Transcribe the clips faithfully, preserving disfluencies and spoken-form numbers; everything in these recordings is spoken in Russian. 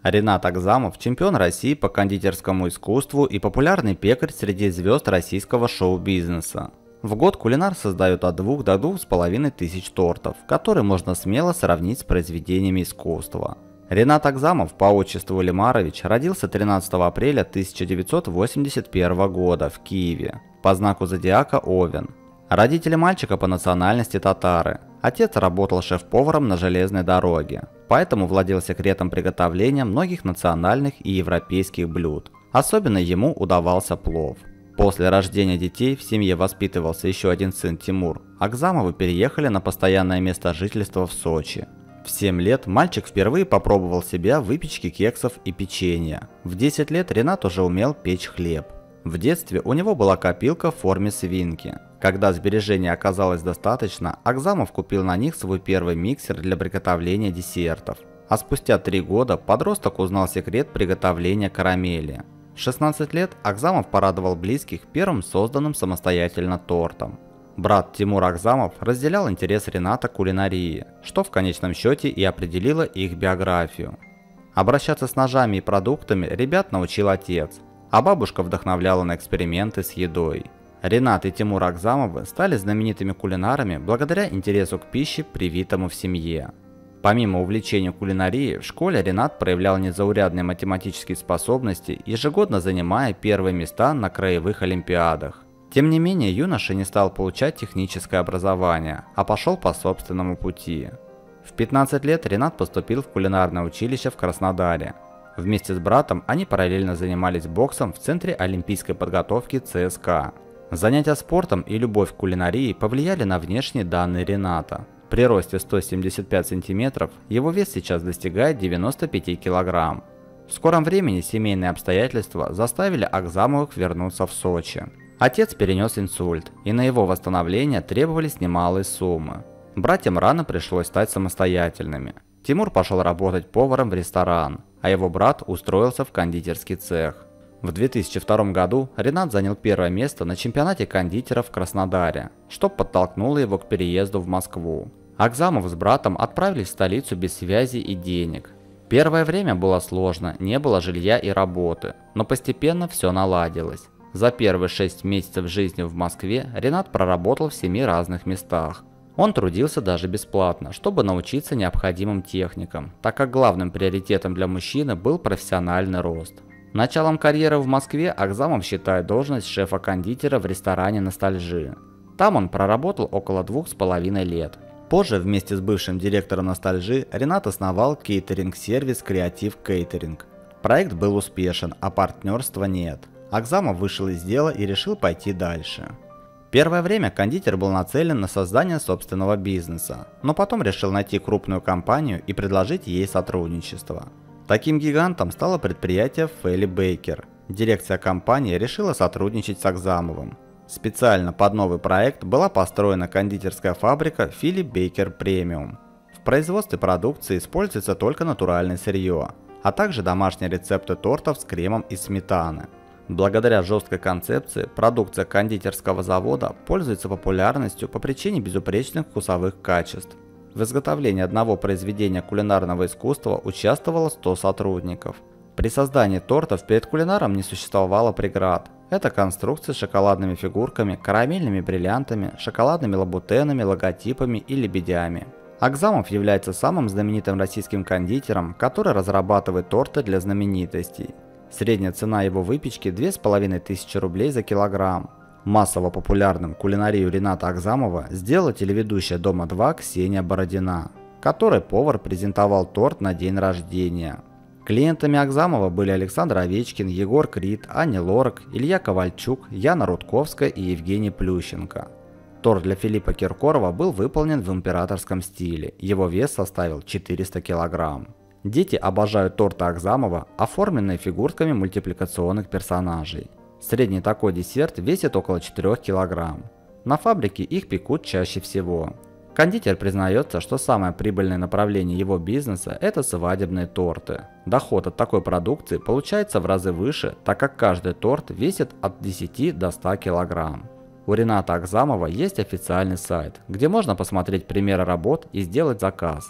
Ренат Агзамов – чемпион России по кондитерскому искусству и популярный пекарь среди звезд российского шоу-бизнеса. В год кулинар создает от двух до двух с половиной тысяч тортов, которые можно смело сравнить с произведениями искусства. Ренат Агзамов по отчеству Лимарович родился тринадцатого апреля тысяча девятьсот восемьдесят первого года в Киеве по знаку зодиака Овен. Родители мальчика по национальности татары. Отец работал шеф-поваром на железной дороге, поэтому владел секретом приготовления многих национальных и европейских блюд. Особенно ему удавался плов. После рождения детей в семье воспитывался еще один сын Тимур. Агзамовы переехали на постоянное место жительства в Сочи. В семь лет мальчик впервые попробовал себя в выпечке кексов и печенья. В десять лет Ренат уже умел печь хлеб. В детстве у него была копилка в форме свинки. Когда сбережений оказалось достаточно, Агзамов купил на них свой первый миксер для приготовления десертов. А спустя три года подросток узнал секрет приготовления карамели. В шестнадцать лет Агзамов порадовал близких первым созданным самостоятельно тортом. Брат Тимур Агзамов разделял интерес Рената к кулинарии, что в конечном счете и определило их биографию. Обращаться с ножами и продуктами ребят научил отец, а бабушка вдохновляла на эксперименты с едой. Ренат и Тимур Агзамовы стали знаменитыми кулинарами благодаря интересу к пище, привитому в семье. Помимо увлечения кулинарией, в школе Ренат проявлял незаурядные математические способности, ежегодно занимая первые места на краевых олимпиадах. Тем не менее, юноша не стал получать техническое образование, а пошел по собственному пути. В пятнадцать лет Ренат поступил в кулинарное училище в Краснодаре. Вместе с братом они параллельно занимались боксом в Центре олимпийской подготовки ЦСКА. Занятия спортом и любовь к кулинарии повлияли на внешние данные Рената. При росте сто семьдесят пять сантиметров его вес сейчас достигает девяноста пяти килограмм. В скором времени семейные обстоятельства заставили Агзамовых вернуться в Сочи. Отец перенес инсульт, и на его восстановление требовались немалые суммы. Братьям рано пришлось стать самостоятельными. Тимур пошел работать поваром в ресторан, а его брат устроился в кондитерский цех. В две тысячи втором году Ренат занял первое место на чемпионате кондитеров в Краснодаре, что подтолкнуло его к переезду в Москву. Агзамов с братом отправились в столицу без связи и денег. Первое время было сложно, не было жилья и работы, но постепенно все наладилось. За первые шесть месяцев жизни в Москве Ренат проработал в семи разных местах. Он трудился даже бесплатно, чтобы научиться необходимым техникам, так как главным приоритетом для мужчины был профессиональный рост. Началом карьеры в Москве Агзамов считает должность шефа-кондитера в ресторане «Ностальжи». Там он проработал около двух с половиной лет. Позже вместе с бывшим директором «Ностальжи» Ренат основал кейтеринг-сервис «Креатив Кейтеринг». Проект был успешен, а партнерства нет. Агзамов вышел из дела и решил пойти дальше. Первое время кондитер был нацелен на создание собственного бизнеса, но потом решил найти крупную компанию и предложить ей сотрудничество. Таким гигантом стало предприятие Фелли Бейкер. Дирекция компании решила сотрудничать с Агзамовым. Специально под новый проект была построена кондитерская фабрика Philly Baker Premium. В производстве продукции используется только натуральное сырье, а также домашние рецепты тортов с кремом из сметаны. Благодаря жесткой концепции, продукция кондитерского завода пользуется популярностью по причине безупречных вкусовых качеств. В изготовлении одного произведения кулинарного искусства участвовало сто сотрудников. При создании тортов перед кулинаром не существовало преград. Это конструкции с шоколадными фигурками, карамельными бриллиантами, шоколадными лабутенами, логотипами и лебедями. Агзамов является самым знаменитым российским кондитером, который разрабатывает торты для знаменитостей. Средняя цена его выпечки две с половиной тысячи рублей за килограмм. Массово популярным кулинарию Рената Агзамова сделала телеведущая «Дома два» Ксения Бородина, которой повар презентовал торт на день рождения. Клиентами Агзамова были Александр Овечкин, Егор Крид, Аня Лорак, Илья Ковальчук, Яна Рудковская и Евгений Плющенко. Торт для Филиппа Киркорова был выполнен в императорском стиле, его вес составил четыреста килограмм. Дети обожают торты Агзамова, оформленные фигурками мультипликационных персонажей. Средний такой десерт весит около четырёх килограмм. На фабрике их пекут чаще всего. Кондитер признается, что самое прибыльное направление его бизнеса – это свадебные торты. Доход от такой продукции получается в разы выше, так как каждый торт весит от десяти до ста килограмм. У Рената Агзамова есть официальный сайт, где можно посмотреть примеры работ и сделать заказ.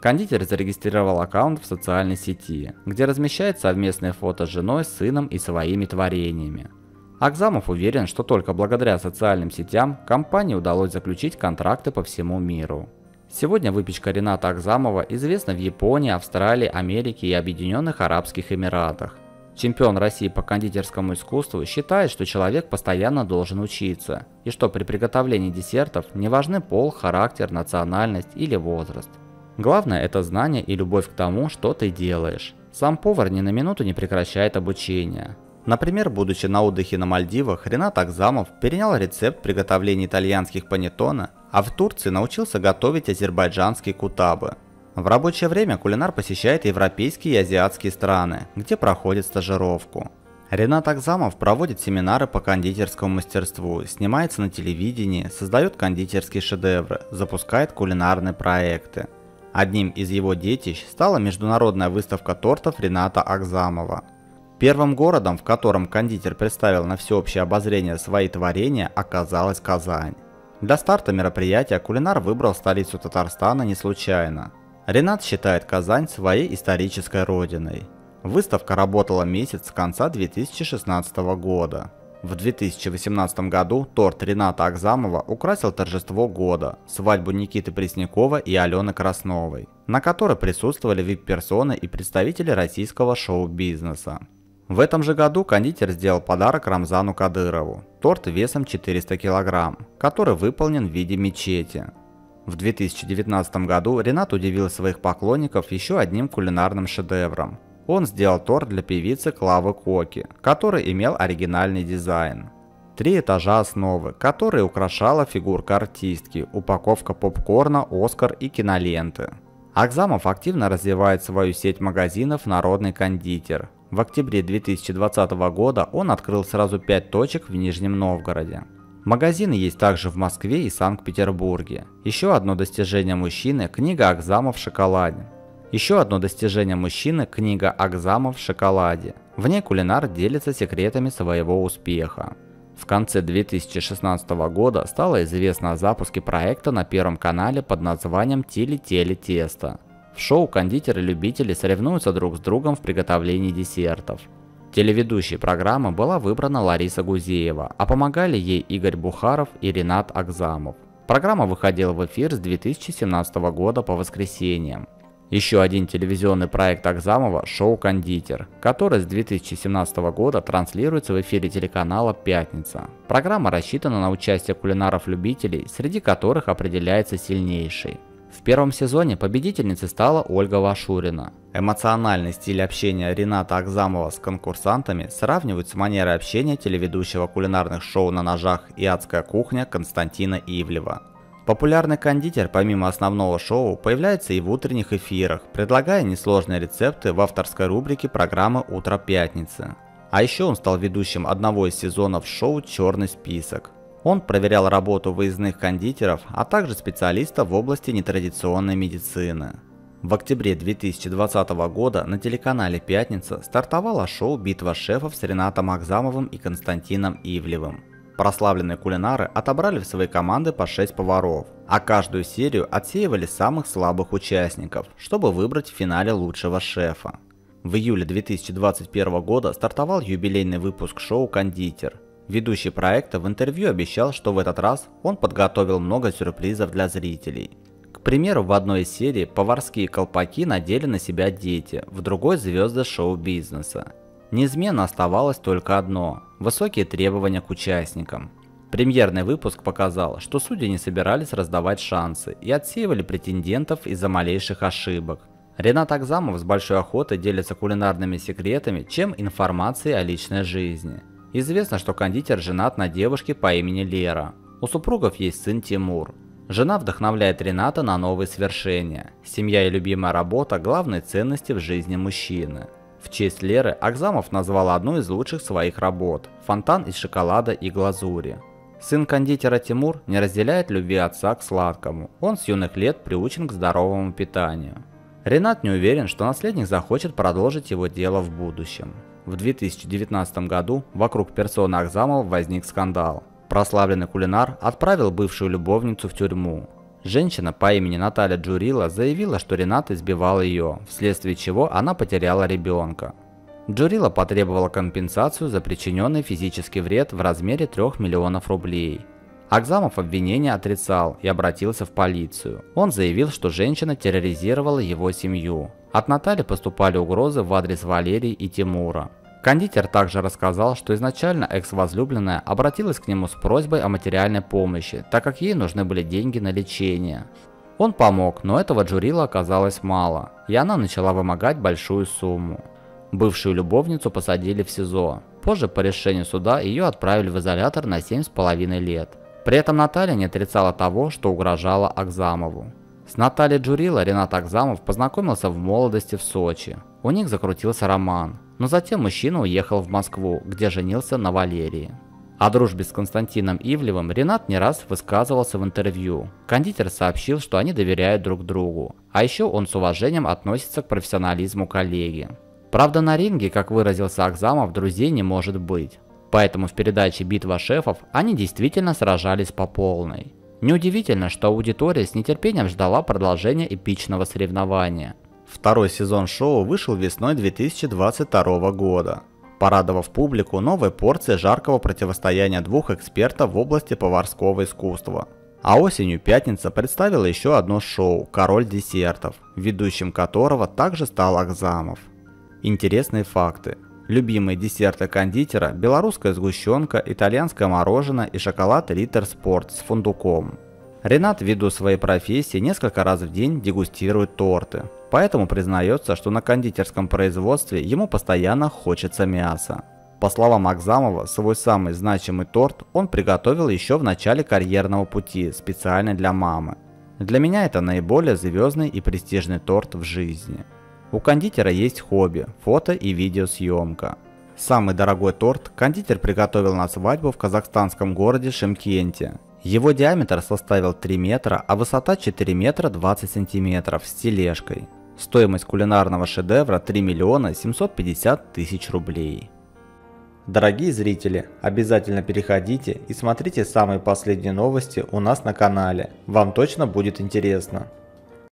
Кондитер зарегистрировал аккаунт в социальной сети, где размещает совместные фото с женой, сыном и своими творениями. Агзамов уверен, что только благодаря социальным сетям компании удалось заключить контракты по всему миру. Сегодня выпечка Рената Агзамова известна в Японии, Австралии, Америке и Объединенных Арабских Эмиратах. Чемпион России по кондитерскому искусству считает, что человек постоянно должен учиться, и что при приготовлении десертов не важны пол, характер, национальность или возраст. Главное – это знание и любовь к тому, что ты делаешь. Сам повар ни на минуту не прекращает обучение. Например, будучи на отдыхе на Мальдивах, Ренат Агзамов перенял рецепт приготовления итальянских панеттоне, а в Турции научился готовить азербайджанские кутабы. В рабочее время кулинар посещает европейские и азиатские страны, где проходит стажировку. Ренат Агзамов проводит семинары по кондитерскому мастерству, снимается на телевидении, создает кондитерские шедевры, запускает кулинарные проекты. Одним из его детищ стала международная выставка тортов Рената Агзамова. Первым городом, в котором кондитер представил на всеобщее обозрение свои творения, оказалась Казань. Для старта мероприятия кулинар выбрал столицу Татарстана не случайно. Ренат считает Казань своей исторической родиной. Выставка работала месяц с конца две тысячи шестнадцатого года. В две тысячи восемнадцатом году торт Рената Агзамова украсил торжество года – свадьбу Никиты Преснякова и Алены Красновой, на которой присутствовали вип-персоны и представители российского шоу-бизнеса. В этом же году кондитер сделал подарок Рамзану Кадырову – торт весом четыреста килограмм, который выполнен в виде мечети. В две тысячи девятнадцатом году Ренат удивил своих поклонников еще одним кулинарным шедевром. Он сделал торт для певицы Клавы Коки, который имел оригинальный дизайн. Три этажа основы, которые украшала фигурка артистки, упаковка попкорна, Оскар и киноленты. Агзамов активно развивает свою сеть магазинов «Народный кондитер». В октябре две тысячи двадцатого года он открыл сразу пять точек в Нижнем Новгороде. Магазины есть также в Москве и Санкт-Петербурге. Еще одно достижение мужчины – книга Агзамов в шоколаде. Еще одно достижение мужчины – книга Агзамов в шоколаде. В ней кулинар делится секретами своего успеха. В конце две тысячи шестнадцатого года стало известно о запуске проекта на Первом канале под названием «Тили-теле-тесто». В шоу кондитеры-любители соревнуются друг с другом в приготовлении десертов. Телеведущей программы была выбрана Лариса Гузеева, а помогали ей Игорь Бухаров и Ренат Агзамов. Программа выходила в эфир с две тысячи семнадцатого года по воскресеньям. Еще один телевизионный проект Агзамова – шоу «Кондитер», который с две тысячи семнадцатого года транслируется в эфире телеканала «Пятница». Программа рассчитана на участие кулинаров-любителей, среди которых определяется сильнейший. В первом сезоне победительницей стала Ольга Вашурина. Эмоциональный стиль общения Рената Агзамова с конкурсантами сравнивают с манерой общения телеведущего кулинарных шоу на ножах и «Адская кухня» Константина Ивлева. Популярный кондитер помимо основного шоу появляется и в утренних эфирах, предлагая несложные рецепты в авторской рубрике программы «Утро пятницы». А еще он стал ведущим одного из сезонов шоу «Черный список». Он проверял работу выездных кондитеров, а также специалистов в области нетрадиционной медицины. В октябре две тысячи двадцатого года на телеканале «Пятница» стартовало шоу «Битва шефов» с Ренатом Агзамовым и Константином Ивлевым. Прославленные кулинары отобрали в свои команды по шесть поваров, а каждую серию отсеивали самых слабых участников, чтобы выбрать в финале лучшего шефа. В июле две тысячи двадцать первого года стартовал юбилейный выпуск шоу «Кондитер». Ведущий проекта в интервью обещал, что в этот раз он подготовил много сюрпризов для зрителей. К примеру, в одной из серий поварские колпаки надели на себя дети, в другой – звезды шоу-бизнеса. Неизменно оставалось только одно – высокие требования к участникам. Премьерный выпуск показал, что судьи не собирались раздавать шансы и отсеивали претендентов из-за малейших ошибок. Ренат Агзамов с большой охотой делится кулинарными секретами, чем информацией о личной жизни. Известно, что кондитер женат на девушке по имени Лера. У супругов есть сын Тимур. Жена вдохновляет Рената на новые свершения. Семья и любимая работа – главные ценности в жизни мужчины. В честь Леры Агзамов назвал одну из лучших своих работ – фонтан из шоколада и глазури. Сын кондитера Тимур не разделяет любви отца к сладкому. Он с юных лет приучен к здоровому питанию. Ренат не уверен, что наследник захочет продолжить его дело в будущем. В две тысячи девятнадцатом году вокруг персоны Агзамова возник скандал. Прославленный кулинар отправил бывшую любовницу в тюрьму. Женщина по имени Наталья Джурила заявила, что Ренат избивал ее, вследствие чего она потеряла ребенка. Джурила потребовала компенсацию за причиненный физический вред в размере трёх миллионов рублей. Агзамов обвинение отрицал и обратился в полицию. Он заявил, что женщина терроризировала его семью. От Натальи поступали угрозы в адрес Валерии и Тимура. Кондитер также рассказал, что изначально экс-возлюбленная обратилась к нему с просьбой о материальной помощи, так как ей нужны были деньги на лечение. Он помог, но этого Джурила оказалось мало, и она начала вымогать большую сумму. Бывшую любовницу посадили в СИЗО. Позже по решению суда ее отправили в изолятор на семь с половиной лет. При этом Наталья не отрицала того, что угрожала Агзамову. С Натальей Джурила Ренат Агзамов познакомился в молодости в Сочи. У них закрутился роман, но затем мужчина уехал в Москву, где женился на Валерии. О дружбе с Константином Ивлевым Ренат не раз высказывался в интервью. Кондитер сообщил, что они доверяют друг другу, а еще он с уважением относится к профессионализму коллеги. Правда, на ринге, как выразился Агзамов, друзей не может быть. Поэтому в передаче «Битва шефов» они действительно сражались по полной. Неудивительно, что аудитория с нетерпением ждала продолжения эпичного соревнования. Второй сезон шоу вышел весной две тысячи двадцать второго года, порадовав публику новой порцией жаркого противостояния двух экспертов в области поварского искусства. А осенью пятница представила еще одно шоу «Король десертов», ведущим которого также стал Агзамов. Интересные факты. Любимые десерты кондитера – белорусская сгущенка, итальянское мороженое и шоколад Риттер Спорт с фундуком. Ренат, ввиду своей профессии, несколько раз в день дегустирует торты, поэтому признается, что на кондитерском производстве ему постоянно хочется мяса. По словам Агзамова, свой самый значимый торт он приготовил еще в начале карьерного пути специально для мамы. Для меня это наиболее звездный и престижный торт в жизни. У кондитера есть хобби – фото и видеосъемка. Самый дорогой торт кондитер приготовил на свадьбу в казахстанском городе Шымкенте. Его диаметр составил три метра, а высота четыре метра двадцать сантиметров с тележкой. Стоимость кулинарного шедевра три миллиона семьсот пятьдесят тысяч рублей. Дорогие зрители, обязательно переходите и смотрите самые последние новости у нас на канале. Вам точно будет интересно.